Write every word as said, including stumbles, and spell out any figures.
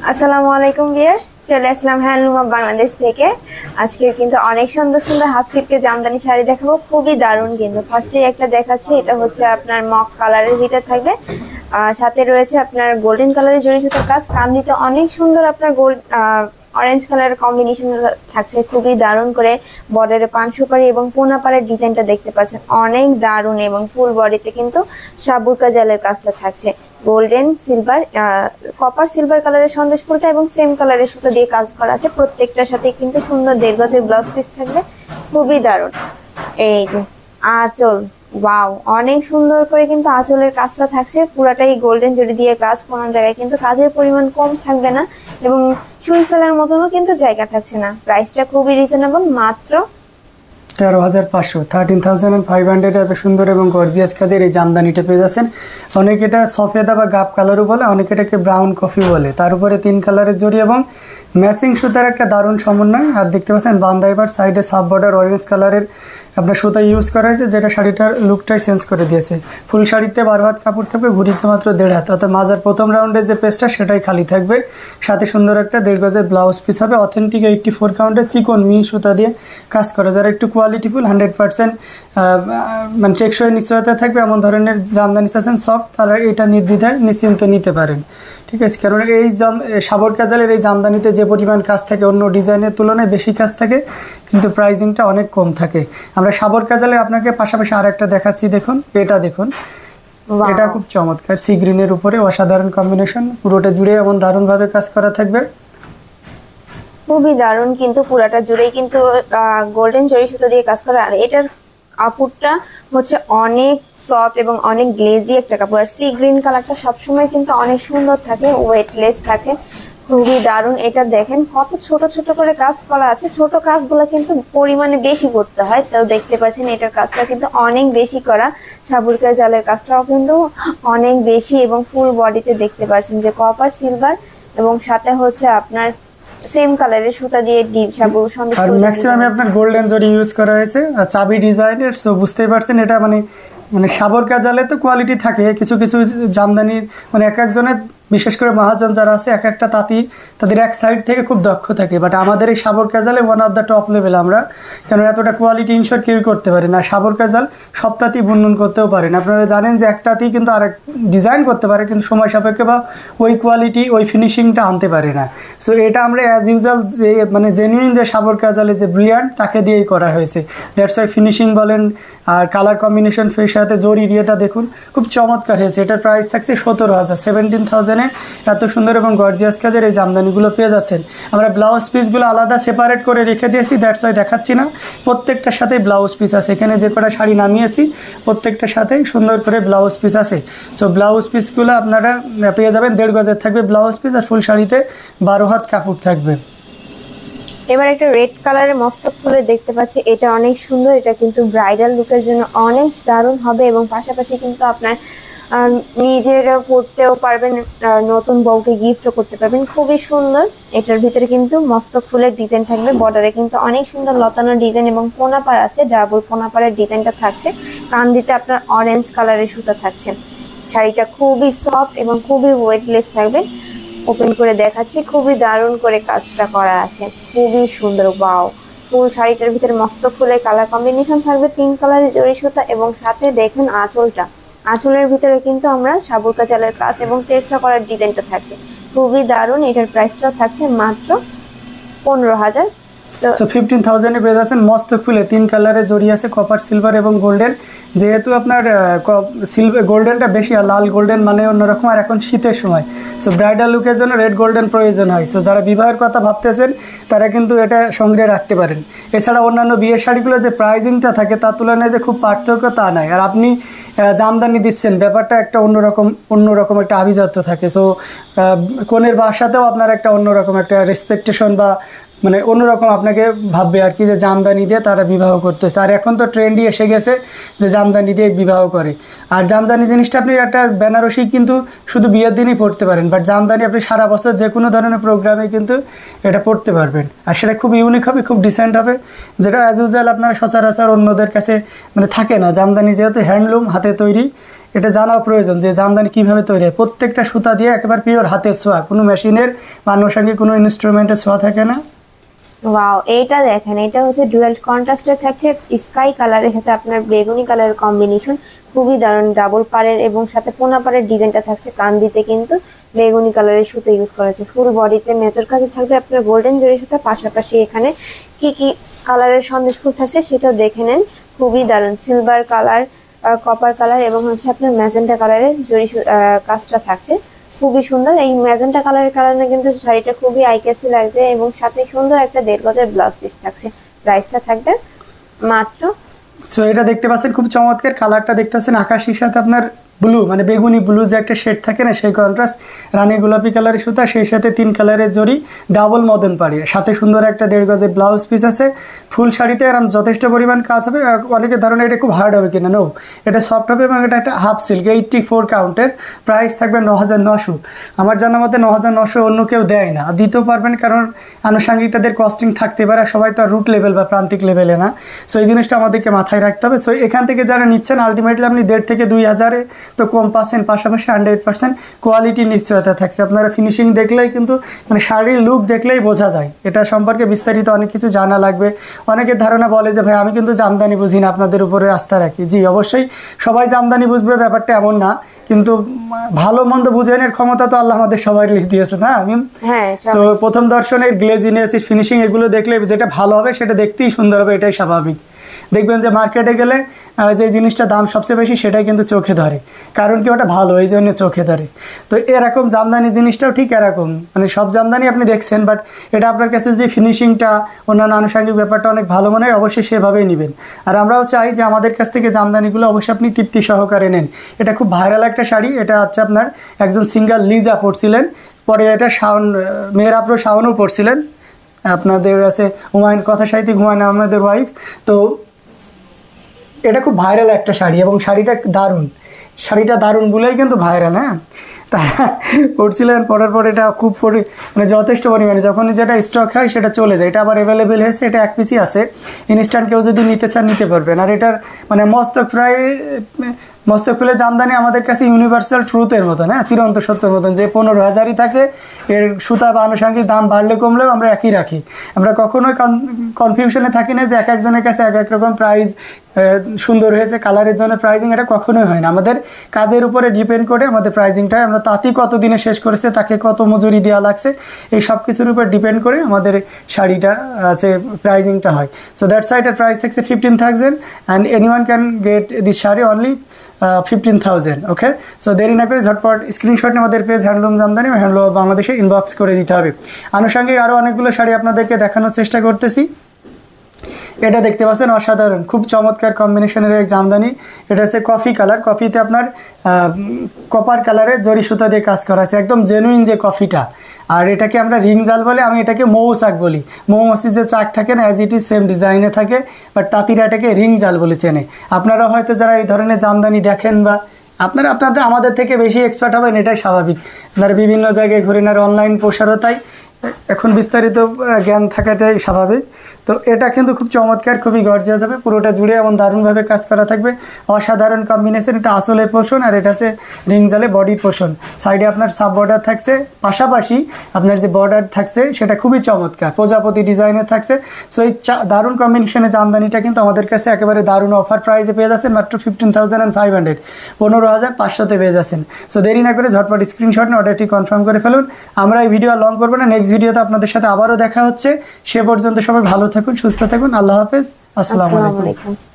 আসসালামু আলাইকুম ভিউয়ার্স, চলে আসলাম হ্যান্ডলুম অফ বাংলাদেশ থেকে। আজকে কিন্তু অনেক সুন্দর সুন্দর হাফ সিল্কের জামদানি শাড়ি দেখাবো, খুবই দারুণ। কিন্তু ফার্স্টে একটা দেখাচ্ছি, এটা হচ্ছে আপনার মক কালারের ভিতরে থাকবে, সাথে রয়েছে আপনার গোল্ডেন কালারের জড়ি সুতার কাজ, কান্দিতে অনেক সুন্দর আপনার গোল্ড অরেঞ্জ কালারের কম্বিনেশন থাকছে, খুবই দারুণ করে বর্ডারে পান সুপারি এবং পোনাপাড়ের ডিজাইনটা দেখতে পাচ্ছেন, অনেক দারুণ। এবং ফুল বডিতে কিন্তু সাবুরকা জালের কাজটা থাকছে, গোল্ডেন সিলভার কপার সিলভার কালারের সন্দেশ ফুলটা এবং সেম কালারের সুতো দিয়ে কাজ করা আছে। প্রত্যেকটার সাথে কিন্তু সুন্দর দেড় গজের ব্লাউজ পিস থাকবে, খুবই দারুণ। এই যে আঁচল, ওয়াও, অনেক সুন্দর করে কিন্তু আঁচলের কাজটা থাকছে, পুরাটাই গোল্ডেন জড়ি দিয়ে কাজ, কোনো জায়গায় কিন্তু কাজের পরিমাণ কম থাকবে না এবং সুই ফেলার মতনও কিন্তু জায়গা থাকছে না। প্রাইসটা খুবই রিজনেবল, মাত্র তেরো হাজার পাঁচশো থার্টিন থাউজেন্ড ফাইভ হান্ড্রেড এত সুন্দর এবং গর্জিয়াস কাজের এই জামদানিটা পেয়ে যাচ্ছেন। অনেকে এটা সফেদা বা গাপ কালারও বলে, অনেকে এটাকে ব্রাউন কফি বলে। তার উপরে তিন কালারের জড়ি এবং ম্যাচিং সুতার একটা দারুণ সমন্বয়। আর দেখতে পাচ্ছেন বান্দাইবার সাইডে সাব বর্ডার অরেঞ্জ কালারের আপনার সুতা ইউজ করা হয়েছে, যেটা শাড়িটার লুকটাই চেঞ্জ করে দিয়েছে। ফুল শাড়িতে বারো হাত কাপড় থাকবে, ঘুরিতে মাত্র দেড় হাত, অর্থাৎ মাজার প্রথম রাউন্ডের যে পেজটা সেটাই খালি থাকবে। সাথে সুন্দর একটা দেড় গজের ব্লাউজ পিস হবে, অথেন্টিক এইটটি ফোর কাউন্টের চিকন মি সুতা দিয়ে কাজ করা। যারা একটু কোয়ালিটিফুল হান্ড্রেড পার্সেন্ট মানে টেকসই নিশ্চয়তা থাকবে এমন ধরনের জামদানি চাচ্ছেন সফট, তারা এটা নির্দ্বিধায় নিশ্চিন্ত নিতে পারেন। ঠিক আছে, কারণ এই জাম সাবর কাজালের এই জামদানিতে যে পরিমাণ কাজ থাকে অন্য ডিজাইনের তুলনায় বেশি কাজ থাকে, কিন্তু প্রাইজিংটা অনেক কম থাকে। আমরা সাবর কাজালে আপনাকে পাশাপাশি আর একটা দেখাচ্ছি, দেখুন এটা দেখুন, এটা খুব চমৎকার, সি গ্রিনের উপরে অসাধারণ কম্বিনেশন, পুরোটা জুড়ে এমন দারুণভাবে কাজ করা থাকবে, খুবই দারুণ। কিন্তু পুরাটা জুড়েই কিন্তু গোল্ডেন জড়ি সুতো দিয়ে কাজ করা। আর এটার কাপড়টা হচ্ছে অনেক সফট এবং অনেক গ্লেজি একটা কাপড়। আর সি গ্রিন কালারটা সবসময় কিন্তু অনেক সুন্দর থাকে, ওয়েটলেস থাকে, খুবই দারুণ। এটা দেখেন কত ছোট ছোট করে কাজ করা আছে, ছোট কাজগুলো কিন্তু পরিমাণে বেশি করতে হয়, তো দেখতে পাচ্ছেন এটার কাজটা কিন্তু অনেক বেশি করা। সাবুরকা জালের কাজটাও কিন্তু অনেক বেশি এবং ফুল বডিতে দেখতে পাচ্ছেন যে কপার সিলভার এবং সাথে হচ্ছে আপনার সেম কালারের সুতা দিয়ে সাবু সন্দেশ আর ম্যাক্সিমাম আপনার গোল্ডেন জরি ইউজ করা হয়েছে আর চাবি ডিজাইনের। সো বুঝতেই পারছেন এটা মানে মানে সাবর কাজালে তো কোয়ালিটি থাকে, কিছু কিছু জামদানির মানে এক একজনের বিশেষ করে মহাজন যারা আছে এক একটা তাঁতি তাদের এক সাইড থেকে খুব দক্ষ থাকে, বাট আমাদের এই সাবর কাজালে one of the top level আমরা, কেন এতটা কোয়ালিটি ইনশোর কেউ করতে পারে না। সাবর কাজাল সব তাঁতি বুনন করতেও পারেন, আপনারা জানেন যে এক তাঁতি কিন্তু আরেক ডিজাইন করতে পারে কিন্তু সময় সাপেক্ষে বা ওই কোয়ালিটি ওই ফিনিশিংটা আনতে পারে না। সো এটা আমরা অ্যাজ ইউজুয়াল যে মানে জেনুইন যে সাবর কাজালে যে ব্রিলিয়ান্ট তাকে দিয়েই করা হয়েছে, দ্যাটস ওয়াই ফিনিশিং বলেন আর কালার কম্বিনেশন ফের সাথে জরি ইয়েটা দেখুন খুব চমৎকার হয়েছে। এটার প্রাইস থাকছে সতেরো হাজার সেভেন্টিন থাউজেন্ডে এত সুন্দর এবং গর্জিয়াস কাজের এই জামদানিগুলো পেয়ে যাচ্ছেন। আমরা ব্লাউজ পিসগুলো আলাদা সেপারেট করে রেখে দিয়েছি, দ্যাটস ওয়াই দেখাচ্ছি না, প্রত্যেকটার সাথেই ব্লাউজ পিস আছে। এখানে যে কটা শাড়ি নামিয়েছি প্রত্যেকটার সাথেই সুন্দর করে ব্লাউজ পিস আছে। সো ব্লাউজ পিসগুলো আপনারা পেয়ে যাবেন, দেড় গজের থাকবে ব্লাউজ পিস আর ফুল শাড়িতে বারো হাত কাপড় থাকবে। এবার একটা রেড কালারের মস্তক ফুলে দেখতে পাচ্ছি, এটা অনেক সুন্দর, এটা কিন্তু ব্রাইডাল লুকের জন্য অনেক দারুণ হবে এবং পাশাপাশি কিন্তু আপনার নিজেরা পড়তেও পারবেন, নতুন বউকে গিফটও করতে পারবেন, খুবই সুন্দর। এটার ভিতরে কিন্তু মস্তক ফুলের ডিজাইন থাকবে, বর্ডারে কিন্তু অনেক সুন্দর লতানো ডিজাইন এবং পোনাপাড় আছে, ডাবল পোনাপাড়ের ডিজাইনটা থাকছে, কান দিতে আপনার অরেঞ্জ কালারের সুতা থাকছে। শাড়িটা খুবই সফট এবং খুবই ওয়েটলেস থাকবে। ওপেন করে দেখাচ্ছি, খুবই দারুণ করে কাজটা করা আছে, খুবই সুন্দর। ওয়াও, ফুল শাড়িটার ভিতরে মস্তক ফুলের কালার কম্বিনেশন থাকবে, তিন কালারের জড়ি সুতা এবং সাথে দেখুন আঁচলটা, আঁচলের ভিতরে কিন্তু আমরা সাবুরকা জালের কাজ এবং তেরসা করার ডিজাইনটা থাকছে, খুবই দারুণ। এটার প্রাইসটাও থাকছে মাত্র পনেরো হাজার। সো ফিফটিন থাউজেন্ডে পেয়ে যাচ্ছেন মস্তক ফুলে তিন কালারের জড়ি আছে, কপার সিলভার এবং গোল্ডেন। যেহেতু আপনার সিলভার গোল্ডেনটা বেশি আর লাল গোল্ডেন মানে অন্যরকম, আর এখন শীতের সময় সো ব্রাইডাল লুকের জন্য রেড গোল্ডেন প্রয়োজন হয়। সো যারা বিবাহের কথা ভাবতেছেন তারা কিন্তু এটা সংগ্রহে রাখতে পারেন। এছাড়া অন্যান্য বিয়ের শাড়িগুলো যে প্রাইজিংটা থাকে তার তুলনায় যে খুব পার্থক্য তা নয়। আর আপনি জামদানি দিচ্ছেন, ব্যাপারটা একটা অন্যরকম অন্যরকম একটা আভিজাত্য থাকে। সো কনের বাসাতেও আপনার একটা অন্যরকম একটা রেসপেকটেশন বা মানে অন্যরকম আপনাকে ভাববে আর কি, যে জামদানি দিয়ে তারা বিবাহ করতেছে। আর এখন তো ট্রেন্ডই এসে গেছে যে জামদানি দিয়ে বিবাহ করে। আর জামদানি জিনিসটা আপনি একটা বেনারসি কিন্তু শুধু বিয়ের দিনই পড়তে পারেন, বাট জামদানি আপনি সারা বছর যে কোনো ধরনের প্রোগ্রামে কিন্তু এটা পড়তে পারবেন। আর সেটা খুব ইউনিক হবে, খুব ডিসেন্ট হবে, যেটা অ্যাজ ইউজুয়াল আপনার সচরাচর অন্যদের কাছে মানে থাকে না। জামদানি যেহেতু হ্যান্ডলুম, হাতে তৈরি, এটা জানা প্রয়োজন যে জামদানি কিভাবে তৈরি হয়। প্রত্যেকটা সুতা দিয়ে একেবারে পিওর হাতের ছোঁয়া, কোনো মেশিনের বা আনুষঙ্গিক কোনো ইনস্ট্রুমেন্টের ছোঁয়া থাকে না। ওয়াও, এইটা দেখেন, এটা হচ্ছে ডুয়াল কন্ট্রাস্টে থাকছে স্কাই কালারের সাথে আপনার বেগুনি কালারের কম্বিনেশন, খুবই দারুণ। ডাবল পাড়ের এবং সাথে পোনা পাড়ের ডিজাইনটা থাকছে, কান্দিতে কিন্তু বেগুনি কালারের সুতো ইউজ করেছে। ফুল বডিতে মেজর কাজে থাকবে আপনার গোল্ডেন জরি সুতা, পাশাপাশি এখানে কি কি কালারের সন্দেশ ফুল থাকছে সেটাও দেখে নেন। খুবই দারুণ সিলভার কালার, কপার কালার এবং হচ্ছে আপনার ম্যাজেন্টা কালারের জরি কাজটা থাকছে, খুবই সুন্দর। এই ম্যাজেন্টা কালারের কারণে কিন্তু শাড়িটা খুবই আইক্যাচি লাগছে এবং সাথে সুন্দর একটা দেড় গজের ব্লাউজ পিস থাকছে। প্রাইসটা থাকবে মাত্র। সো এটা দেখতে পাচ্ছেন খুব চমৎকার, কালারটা দেখতে পাচ্ছেন আকাশির সাথে আপনার ব্লু, মানে বেগুনি ব্লু যে একটা শেড থাকে না, সেই কন্ট্রাস্ট, রানী গোলাপি কালারের সুতা, সেই সাথে তিন কালারের জরি, ডাবল মদন পাড়ি, সাথে সুন্দর একটা দেড় গজের ব্লাউজ পিস আছে। ফুল শাড়িতে এরকম যথেষ্ট পরিমাণ কাজ হবে। অনেকের ধারণা এটা খুব হার্ড হবে কিনা, নো, এটা সফট হবে এবং এটা একটা হাফ সিল্ক, এইটটি ফোর কাউন্টের। প্রাইস থাকবে ন হাজার নশো। আমার জানা মতে ন হাজার নশো অন্য কেউ দেয় না, দিতেও পারবেন, কারণ আনুষঙ্গিক তাদের কস্টিং থাকতে পারে, সবাই তো আর রুট লেভেল বা প্রান্তিক লেভেলে না। সো এই জিনিসটা আমাদেরকে মাথায় রাখতে হবে। সো এখান থেকে যারা নিচ্ছেন আলটিমেটলি আপনি দেড় থেকে দুই হাজারে তো কম পাচ্ছেন, পাশাপাশি হান্ড্রেড পার্সেন্ট কোয়ালিটি নিশ্চয়তা থাকছে। আপনারা ফিনিশিং দেখলেই কিন্তু, মানে শাড়ির লুক দেখলেই বোঝা যায়। এটা সম্পর্কে বিস্তারিত অনেক কিছু জানা লাগবে। অনেকের ধারণা বলে যে ভাই আমি কিন্তু জামদানি বুঝি না, আপনাদের উপরে আস্থা রাখি। জি অবশ্যই সবাই জামদানি বুঝবে, ব্যাপারটা এমন না, কিন্তু ভালো মন্দ বুঝানোর ক্ষমতা তো আল্লাহ আমাদের সবাই দিয়েছে না। আমি তো প্রথম দর্শনের গ্লেজিনেস, ফিনিশিং এগুলো দেখলে যেটা ভালো হবে সেটা দেখতেই সুন্দর হবে, এটাই স্বাভাবিক। দেখবেন যে মার্কেটে গেলে যে জিনিসটা দাম সবচেয়ে বেশি সেটাই কিন্তু চোখে ধরে, কারণ কি ওটা ভালো, এই জন্য চোখে ধরে। তো এরকম জামদানি জিনিসটাও ঠিক এরকম, মানে সব জামদানি আপনি দেখছেন, বাট এটা আপনার কাছে যদি ফিনিশিংটা, অন্যান্য আনুষঙ্গিক ব্যাপারটা অনেক ভালো মনে হয়, অবশ্যই সেভাবেই নেবেন। আর আমরাও চাই যে আমাদের কাছ থেকে জামদানিগুলো অবশ্যই আপনি তৃপ্তি সহকারে নেন। এটা খুব ভাইরাল একটা শাড়ি, এটা হচ্ছে আপনার একজন সিঙ্গার লিজা পরছিলেন, পরে এটা শাওন, মেয়ের আপরো শাওনও পরছিলেন, আপনাদের আছে হুমায়ুন, কথা সাহিত্যিক হুমায়ুন আহমেদের ওয়াইফ। তো এটা খুব ভাইরাল একটা শাড়ি এবং শাড়িটা দারুণ, শাড়িটা দারুণ বলেই কিন্তু ভাইরাল। হ্যাঁ, তা পড়ছিলেন, পড়ার পর এটা খুব পরি মানে যথেষ্ট পরিমাণে, যখন যেটা স্টক হয় সেটা চলে যায়। এটা আবার অ্যাভেলেবেল হয়েছে, এটা এক পিসই আছে, ইনস্ট্যান্ট কেউ যদি নিতে চান নিতে পারবেন। আর এটার মানে মস্তক প্রায় মস্তক ফুলের জামদানি আমাদের কাছে ইউনিভার্সাল ট্রুথের মতন, হ্যাঁ, চিরন্ত সত্যের মতন, যে পনেরো হাজারই থাকে, এর সুতা বা আনুষঙ্গিক দাম বাড়লে কমলেও আমরা একই রাখি। আমরা কখনোই কনফিউশনে থাকি না যে এক একজনের কাছে এক এক রকম প্রাইস, সুন্দর হয়েছে কালারের জন্য প্রাইজিং, এটা কখনোই হয় না। আমাদের কাজের উপরে ডিপেন্ড করে আমাদের প্রাইজিংটা, আমরা তাঁতি কত দিনে শেষ করেছে, তাকে কত মজুরি দেওয়া লাগছে, এই সব কিছুর উপর ডিপেন্ড করে আমাদের শাড়িটা আছে প্রাইজিংটা হয়। সো দ্যাটস ওয়াই এটার প্রাইস থাকছে fifteen thousand and anyone can get this sari only fifteen thousand. Okay, so দেরি না করে ঝটপট স্ক্রিনশট নিয়ে আমাদের পেজ হ্যান্ডলুম জামদানি বা হ্যান্ডলুম বাংলাদেশে ইনবক্স করে দিতে হবে। আনুষঙ্গিক আরও অনেকগুলো শাড়ি আপনাদেরকে দেখানোর চেষ্টা করতেছি। এটা দেখতে পাচ্ছেন অসাধারণ, খুব চমৎকার কম্বিনেশনের এক জামদানি। এটা হচ্ছে কফি কালার, কফিতে আপনার কপার কালারের জরি সুতা দিয়ে কাজ করা আছে, একদম জেনুইন যে কফিটা। আর এটাকে আমরা রিং জাল বলে, আমি এটাকে মৌ চাক বলি। মৌমাছির যে চাক থাকে না, অ্যাজ ইট ইজ সেম ডিজাইনে থাকে, বাট তাঁতিরা এটাকে রিং জাল বলে চেনে। আপনারা হয়তো যারা এই ধরনের জামদানি দেখেন বা আপনারা আপনাদের আমাদের থেকে বেশি এক্সপার্ট হবেন, এটাই স্বাভাবিক। আপনারা বিভিন্ন জায়গায় ঘুরেন, আর অনলাইন প্রসারও তাই, এখন বিস্তারিত জ্ঞান থাকাটাই স্বাভাবিক। তো এটা কিন্তু খুব চমৎকার, খুবই গর্জিয়াস হবে, পুরোটা জুড়ে এমন দারুণভাবে কাজ করা থাকবে, অসাধারণ কম্বিনেশন। এটা আসলের পোর্শন আর এটা আছে রিং জালে বডি পোর্শন। সাইডে আপনার সাব বর্ডার থাকছে, পাশাপাশি আপনার যে বর্ডার থাকছে সেটা খুবই চমৎকার, প্রজাপতি ডিজাইনের থাকছে। সো এই দারুণ কম্বিনেশনের জামদানিটা কিন্তু আমাদের কাছে একেবারে দারুণ অফার প্রাইসে পেয়ে যাচ্ছেন, মাত্র fifteen thousand and five hundred পনেরো হাজার পাঁচশোতে পেয়ে যাচ্ছেন। সো দেরি না করে ঝটপট স্ক্রিনশট নিয়ে অর্ডারটি কনফার্ম করে ফেলুন। আমরা এই ভিডিও লং করবো না, নেক্সট ভিডিওতে আপনাদের সাথে আবারও দেখা হচ্ছে। সে পর্যন্ত সবাই ভালো থাকুন, সুস্থ থাকুন, আল্লাহ হাফেজ, আসসালামু আলাইকুম।